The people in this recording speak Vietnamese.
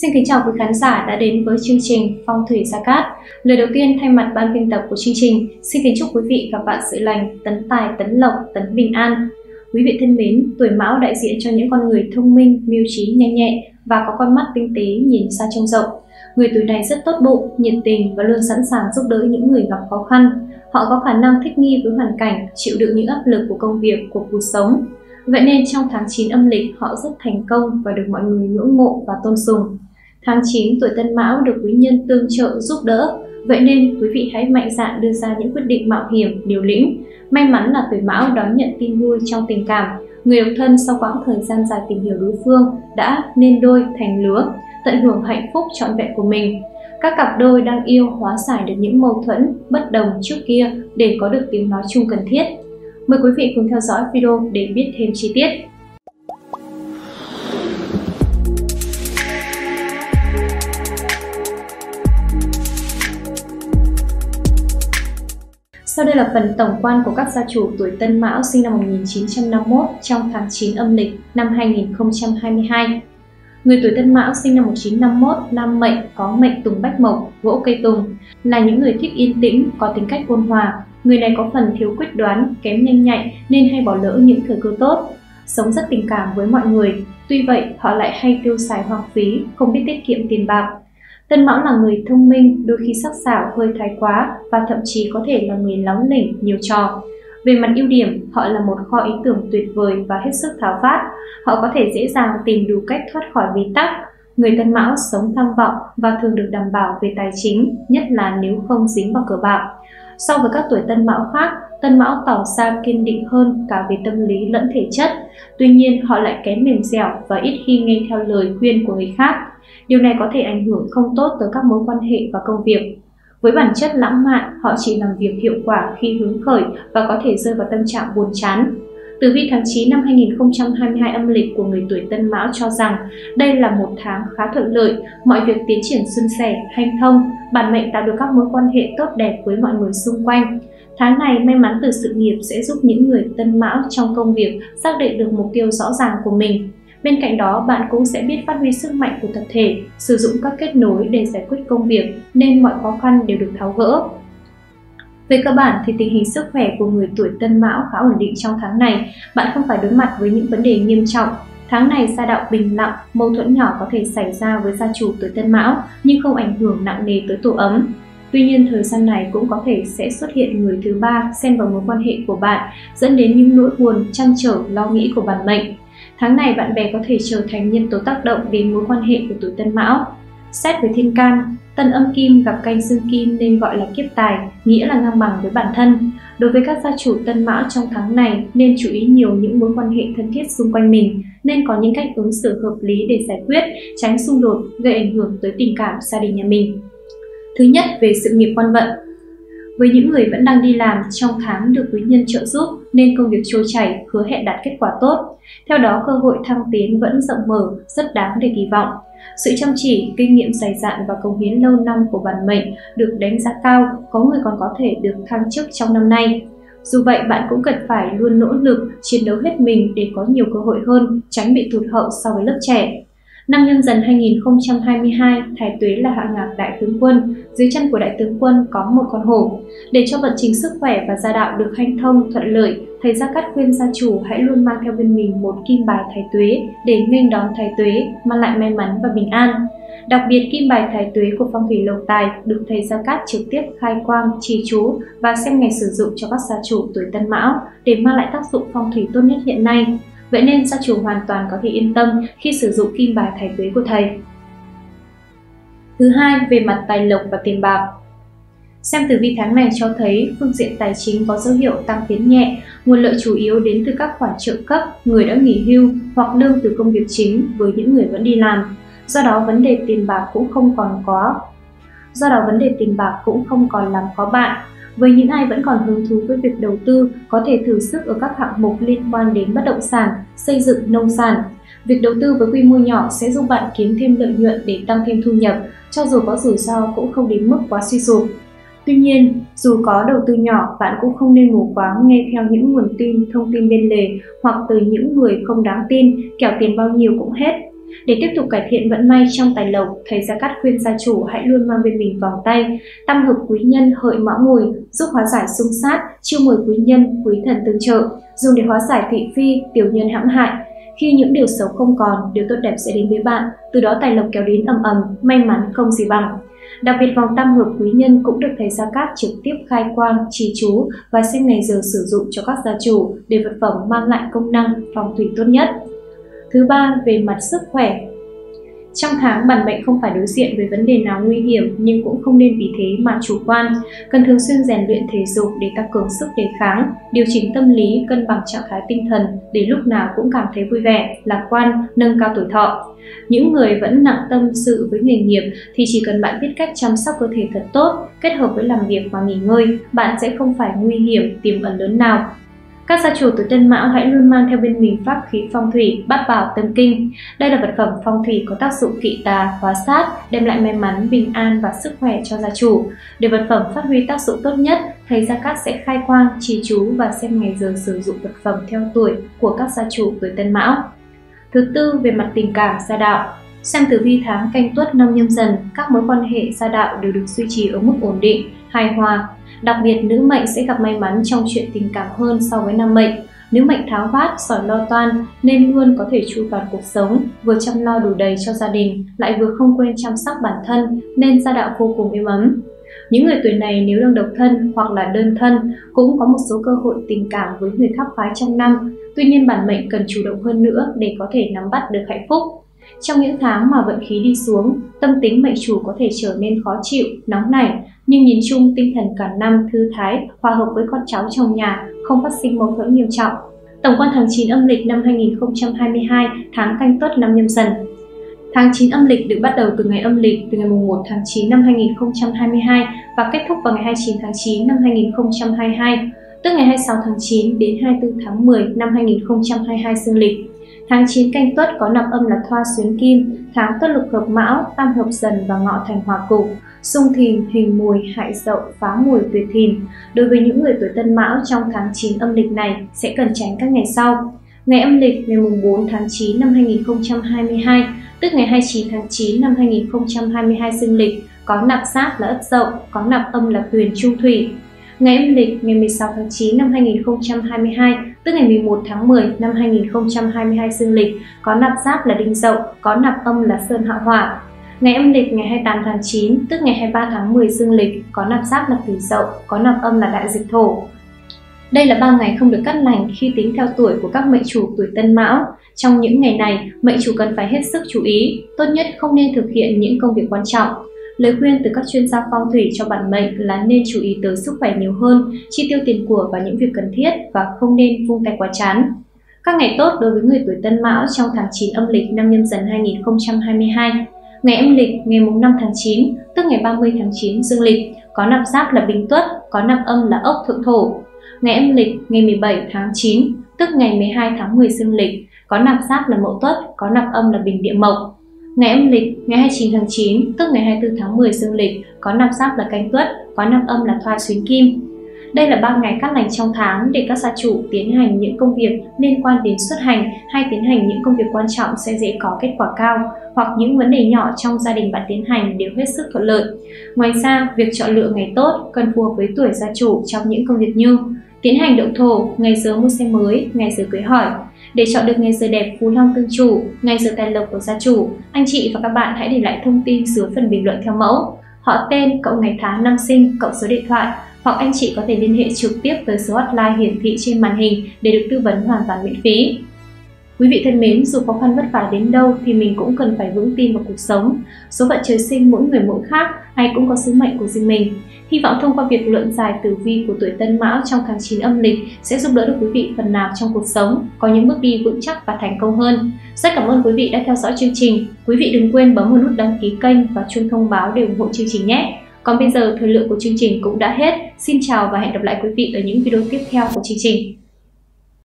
Xin kính chào quý khán giả đã đến với chương trình Phong thủy Gia Cát. Lời đầu tiên thay mặt ban biên tập của chương trình, xin kính chúc quý vị gặp vạn sự lành, tấn tài, tấn lộc, tấn bình an. Quý vị thân mến, tuổi Mão đại diện cho những con người thông minh, mưu trí, nhanh nhẹn và có con mắt tinh tế nhìn xa trông rộng. Người tuổi này rất tốt bụng, nhiệt tình và luôn sẵn sàng giúp đỡ những người gặp khó khăn. Họ có khả năng thích nghi với hoàn cảnh, chịu đựng những áp lực của công việc, của cuộc sống. Vậy nên trong tháng 9 âm lịch họ rất thành công và được mọi người ngưỡng mộ và tôn sùng. Tháng 9 tuổi Tân Mão được quý nhân tương trợ giúp đỡ, vậy nên quý vị hãy mạnh dạn đưa ra những quyết định mạo hiểm, liều lĩnh. May mắn là tuổi Mão đón nhận tin vui trong tình cảm. Người độc thân sau quãng thời gian dài tìm hiểu đối phương đã nên đôi thành lứa, tận hưởng hạnh phúc trọn vẹn của mình. Các cặp đôi đang yêu hóa giải được những mâu thuẫn, bất đồng trước kia để có được tiếng nói chung cần thiết. Mời quý vị cùng theo dõi video để biết thêm chi tiết. Sau đây là phần tổng quan của các gia chủ tuổi Tân Mão sinh năm 1951 trong tháng 9 âm lịch năm 2022. Người tuổi Tân Mão sinh năm 1951, nam mệnh, có mệnh tùng bách mộc, gỗ cây tùng, là những người thích yên tĩnh, có tính cách ôn hòa. Người này có phần thiếu quyết đoán, kém nhanh nhạy nên hay bỏ lỡ những thời cơ tốt. Sống rất tình cảm với mọi người, tuy vậy họ lại hay tiêu xài hoang phí, không biết tiết kiệm tiền bạc. Tân Mão là người thông minh, đôi khi sắc sảo hơi thái quá và thậm chí có thể là người lóng lỉnh, nhiều trò. Về mặt ưu điểm, họ là một kho ý tưởng tuyệt vời và hết sức tháo vát. Họ có thể dễ dàng tìm đủ cách thoát khỏi bế tắc. Người Tân Mão sống tham vọng và thường được đảm bảo về tài chính, nhất là nếu không dính vào cờ bạc. So với các tuổi Tân Mão khác, Tân Mão tỏ ra kiên định hơn cả về tâm lý lẫn thể chất. Tuy nhiên, họ lại kém mềm dẻo và ít khi nghe theo lời khuyên của người khác. Điều này có thể ảnh hưởng không tốt tới các mối quan hệ và công việc. Với bản chất lãng mạn, họ chỉ làm việc hiệu quả khi hứng khởi và có thể rơi vào tâm trạng buồn chán. Tử vi tháng 9 năm 2022 âm lịch của người tuổi Tân Mão cho rằng đây là một tháng khá thuận lợi, mọi việc tiến triển suôn sẻ, hanh thông, bản mệnh tạo được các mối quan hệ tốt đẹp với mọi người xung quanh. Tháng này may mắn từ sự nghiệp sẽ giúp những người Tân Mão trong công việc xác định được mục tiêu rõ ràng của mình. Bên cạnh đó, bạn cũng sẽ biết phát huy sức mạnh của tập thể, sử dụng các kết nối để giải quyết công việc, nên mọi khó khăn đều được tháo gỡ. Về cơ bản thì tình hình sức khỏe của người tuổi Tân Mão khá ổn định trong tháng này, bạn không phải đối mặt với những vấn đề nghiêm trọng. Tháng này gia đạo bình lặng, mâu thuẫn nhỏ có thể xảy ra với gia chủ tuổi Tân Mão nhưng không ảnh hưởng nặng nề tới tổ ấm. Tuy nhiên, thời gian này cũng có thể sẽ xuất hiện người thứ ba xen vào mối quan hệ của bạn, dẫn đến những nỗi buồn, trăn trở, lo nghĩ của bản mệnh. Tháng này bạn bè có thể trở thành nhân tố tác động đến mối quan hệ của tuổi Tân Mão. Xét với thiên can, Tân âm kim gặp canh xương kim nên gọi là kiếp tài, nghĩa là ngang bằng với bản thân. Đối với các gia chủ Tân Mão trong tháng này nên chú ý nhiều những mối quan hệ thân thiết xung quanh mình, nên có những cách ứng xử hợp lý để giải quyết, tránh xung đột gây ảnh hưởng tới tình cảm gia đình nhà mình. Thứ nhất, về sự nghiệp quan vận. Với những người vẫn đang đi làm, trong tháng được quý nhân trợ giúp nên công việc trôi chảy, hứa hẹn đạt kết quả tốt. Theo đó, cơ hội thăng tiến vẫn rộng mở, rất đáng để kỳ vọng. Sự chăm chỉ, kinh nghiệm dày dạn và cống hiến lâu năm của bản mệnh được đánh giá cao, có người còn có thể được thăng chức trong năm nay. Dù vậy, bạn cũng cần phải luôn nỗ lực, chiến đấu hết mình để có nhiều cơ hội hơn, tránh bị tụt hậu so với lớp trẻ. Năm Nhâm Dần 2022, Thái Tuế là hạ ngạc đại tướng quân, dưới chân của đại tướng quân có một con hổ. Để cho vận trình sức khỏe và gia đạo được hanh thông, thuận lợi, thầy Gia Cát khuyên gia chủ hãy luôn mang theo bên mình một kim bài Thái Tuế để nghênh đón Thái Tuế, mang lại may mắn và bình an. Đặc biệt, kim bài Thái Tuế của phong thủy lộc tài được thầy Gia Cát trực tiếp khai quang, trì chú và xem ngày sử dụng cho các gia chủ tuổi Tân Mão để mang lại tác dụng phong thủy tốt nhất hiện nay. Vậy nên gia chủ hoàn toàn có thể yên tâm khi sử dụng kim bài Thái Tuế của thầy. Thứ hai, về mặt tài lộc và tiền bạc. Xem tử vi tháng này cho thấy phương diện tài chính có dấu hiệu tăng tiến nhẹ, nguồn lợi chủ yếu đến từ các khoản trợ cấp, người đã nghỉ hưu hoặc lương từ công việc chính với những người vẫn đi làm. Do đó vấn đề tiền bạc cũng không còn làm khó bạn. Với những ai vẫn còn hứng thú với việc đầu tư, có thể thử sức ở các hạng mục liên quan đến bất động sản, xây dựng, nông sản. Việc đầu tư với quy mô nhỏ sẽ giúp bạn kiếm thêm lợi nhuận để tăng thêm thu nhập, cho dù có rủi ro cũng không đến mức quá suy sụp. Tuy nhiên, dù có đầu tư nhỏ, bạn cũng không nên mù quáng nghe theo những nguồn tin, thông tin bên lề hoặc từ những người không đáng tin, kẻo tiền bao nhiêu cũng hết. Để tiếp tục cải thiện vận may trong tài lộc, thầy Gia Cát khuyên gia chủ hãy luôn mang bên mình vòng tay tam hợp quý nhân hợi mão mùi, giúp hóa giải xung sát, chiêu mời quý nhân, quý thần tương trợ, dùng để hóa giải thị phi, tiểu nhân hãm hại. Khi những điều xấu không còn, điều tốt đẹp sẽ đến với bạn, từ đó tài lộc kéo đến ầm ầm, may mắn không gì bằng. Đặc biệt vòng tam hợp quý nhân cũng được thầy Gia Cát trực tiếp khai quang, trì chú và xem ngày giờ sử dụng cho các gia chủ để vật phẩm mang lại công năng phong thủy tốt nhất. Thứ ba, về mặt sức khỏe. Trong tháng, bản mệnh không phải đối diện với vấn đề nào nguy hiểm nhưng cũng không nên vì thế mà chủ quan. Cần thường xuyên rèn luyện thể dục để tăng cường sức đề kháng, điều chỉnh tâm lý, cân bằng trạng thái tinh thần để lúc nào cũng cảm thấy vui vẻ, lạc quan, nâng cao tuổi thọ. Những người vẫn nặng tâm sự với nghề nghiệp thì chỉ cần bạn biết cách chăm sóc cơ thể thật tốt, kết hợp với làm việc và nghỉ ngơi, bạn sẽ không phải nguy hiểm tiềm ẩn lớn nào. Các gia chủ tuổi Tân Mão hãy luôn mang theo bên mình pháp khí phong thủy Bát Bảo Tâm Kinh. Đây là vật phẩm phong thủy có tác dụng kỵ tà, hóa sát, đem lại may mắn, bình an và sức khỏe cho gia chủ. Để vật phẩm phát huy tác dụng tốt nhất, thầy Gia Cát sẽ khai quang, trì chú và xem ngày giờ sử dụng vật phẩm theo tuổi của các gia chủ tuổi Tân Mão. Thứ tư, về mặt tình cảm gia đạo. Xem tử vi tháng Canh Tuất năm Nhâm Dần, các mối quan hệ gia đạo đều được duy trì ở mức ổn định, hài hòa. Đặc biệt, nữ mệnh sẽ gặp may mắn trong chuyện tình cảm hơn so với nam mệnh. Nữ mệnh tháo vát, giỏi lo toan nên luôn có thể chu toàn cuộc sống, vừa chăm lo đủ đầy cho gia đình, lại vừa không quên chăm sóc bản thân nên gia đạo vô cùng êm ấm. Những người tuổi này nếu đang độc thân hoặc là đơn thân cũng có một số cơ hội tình cảm với người khác phái trong năm. Tuy nhiên, bản mệnh cần chủ động hơn nữa để có thể nắm bắt được hạnh phúc. Trong những tháng mà vận khí đi xuống, tâm tính mệnh chủ có thể trở nên khó chịu, nóng nảy, nhưng nhìn chung tinh thần cả năm thư thái, hòa hợp với con cháu trong nhà, không phát sinh mâu thuẫn nghiêm trọng. Tổng quan tháng 9 âm lịch năm 2022, tháng Canh Tuất năm Nhâm Dần. Tháng 9 âm lịch được bắt đầu từ ngày âm lịch từ ngày 1 tháng 9 năm 2022 và kết thúc vào ngày 29 tháng 9 năm 2022, tức ngày 26 tháng 9 đến 24 tháng 10 năm 2022 dương lịch. Tháng 9 Canh Tuất có nạp âm là Thoa Xuyến Kim, tháng Tuất lục hợp Mão, Tam hợp Dần và Ngọ thành Hòa Cục, xung Thìn, Hình Mùi, Hại Dậu, Phá Mùi, Tuyệt Thìn. Đối với những người tuổi Tân Mão trong tháng 9 âm lịch này sẽ cần tránh các ngày sau. Ngày âm lịch ngày 4 tháng 9 năm 2022, tức ngày 29 tháng 9 năm 2022 dương lịch, có nạp giáp là Ất Dậu, có nạp âm là Tuyền Trung Thủy. Ngày âm lịch ngày 16 tháng 9 năm 2022, tức ngày 11 tháng 10 năm 2022 dương lịch, có nạp giáp là Đinh Dậu, có nạp âm là Sơn Hạ Hỏa. Ngày âm lịch ngày 28 tháng 9, tức ngày 23 tháng 10 dương lịch, có nạp giáp là Kỷ Dậu, có nạp âm là Đại Dịch Thổ. Đây là 3 ngày không được cát lành khi tính theo tuổi của các mệnh chủ tuổi Tân Mão. Trong những ngày này, mệnh chủ cần phải hết sức chú ý, tốt nhất không nên thực hiện những công việc quan trọng. Lời khuyên từ các chuyên gia phong thủy cho bản mệnh là nên chú ý tới sức khỏe nhiều hơn, chi tiêu tiền của vào những việc cần thiết và không nên vung tay quá chán. Các ngày tốt đối với người tuổi Tân Mão trong tháng 9 âm lịch năm Nhâm Dần 2022. Ngày âm lịch ngày 5 tháng 9, tức ngày 30 tháng 9 dương lịch, có nạp giáp là Bính Tuất, có nạp âm là Ốc Thượng Thổ. Ngày âm lịch ngày 17 tháng 9, tức ngày 12 tháng 10 dương lịch, có nạp giáp là Mậu Tuất, có nạp âm là Bình Địa Mộc. Ngày âm lịch ngày 29 tháng 9, tức ngày 24 tháng 10 dương lịch, có nạp giáp là Canh Tuất, có nạp âm là Thoa Xuyến Kim. Đây là 3 ngày cát lành trong tháng để các gia chủ tiến hành những công việc liên quan đến xuất hành hay tiến hành những công việc quan trọng sẽ dễ có kết quả cao, hoặc những vấn đề nhỏ trong gia đình bạn tiến hành đều hết sức thuận lợi. Ngoài ra, việc chọn lựa ngày tốt cần phù hợp với tuổi gia chủ trong những công việc như tiến hành đậu thổ, ngày giờ mua xe mới, ngày giờ cưới hỏi. Để chọn được ngày giờ đẹp phú long tương chủ, ngày giờ tài lộc của gia chủ, anh chị và các bạn hãy để lại thông tin dưới phần bình luận theo mẫu họ tên, cộng ngày tháng năm sinh, cộng số điện thoại, hoặc anh chị có thể liên hệ trực tiếp tới số hotline hiển thị trên màn hình để được tư vấn hoàn toàn miễn phí. Quý vị thân mến, dù khó khăn vất vả đến đâu thì mình cũng cần phải vững tin vào cuộc sống. Số phận trời sinh mỗi người mỗi khác, ai cũng có sứ mệnh của riêng mình. Hy vọng thông qua việc luận giải tử vi của tuổi Tân Mão trong tháng 9 âm lịch sẽ giúp đỡ được quý vị phần nào trong cuộc sống, có những bước đi vững chắc và thành công hơn. Rất cảm ơn quý vị đã theo dõi chương trình. Quý vị đừng quên bấm vào nút đăng ký kênh và chuông thông báo để ủng hộ chương trình nhé. Còn bây giờ, thời lượng của chương trình cũng đã hết. Xin chào và hẹn gặp lại quý vị ở những video tiếp theo của chương trình.